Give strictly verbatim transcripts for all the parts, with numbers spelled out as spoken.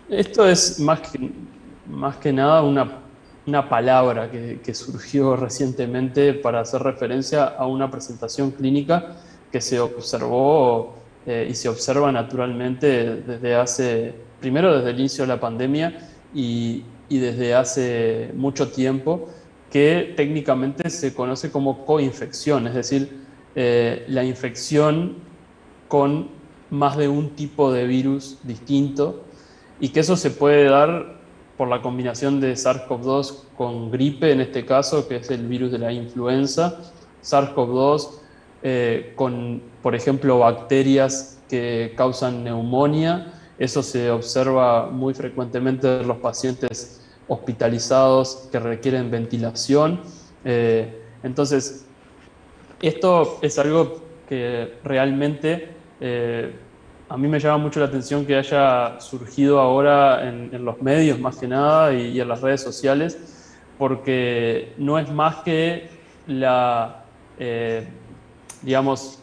Esto es más que, más que nada una, una palabra que, que surgió recientemente para hacer referencia a una presentación clínica que se observó eh, y se observa naturalmente desde hace, primero desde el inicio de la pandemia y, y desde hace mucho tiempo, que técnicamente se conoce como coinfección, es decir, eh, la infección con más de un tipo de virus distinto y que eso se puede dar por la combinación de SARS-CoV dos con gripe, en este caso, que es el virus de la influenza, SARS-CoV dos eh, con, por ejemplo, bacterias que causan neumonía. Eso se observa muy frecuentemente en los pacientes hospitalizados que requieren ventilación. Eh, entonces, esto es algo que realmente eh, a mí me llama mucho la atención que haya surgido ahora en, en los medios más que nada y, y en las redes sociales, porque no es más que la, eh, digamos,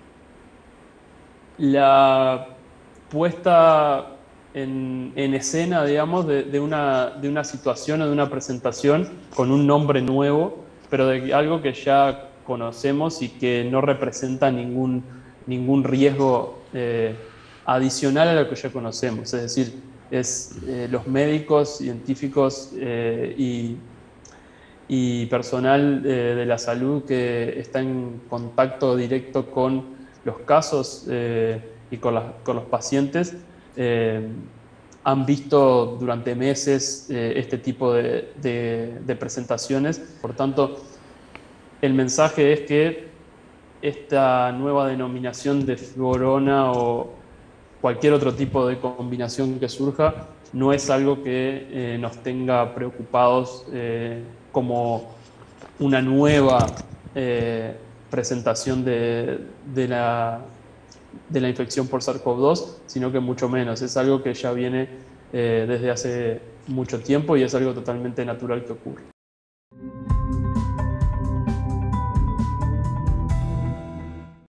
la puesta en, en escena, digamos, de, de una, de una situación o de una presentación con un nombre nuevo, pero de algo que ya conocemos y que no representa ningún, ningún riesgo eh, adicional a lo que ya conocemos. Es decir, es eh, los médicos, científicos eh, y, y personal eh, de la salud que está en contacto directo con los casos eh, y con, la, con, los pacientes, eh, han visto durante meses eh, este tipo de, de, de presentaciones. Por tanto, el mensaje es que esta nueva denominación de florona o cualquier otro tipo de combinación que surja no es algo que eh, nos tenga preocupados eh, como una nueva eh, presentación de, de, la, de la infección por SARS-CoV dos, sino que mucho menos. Es algo que ya viene eh, desde hace mucho tiempo y es algo totalmente natural que ocurre.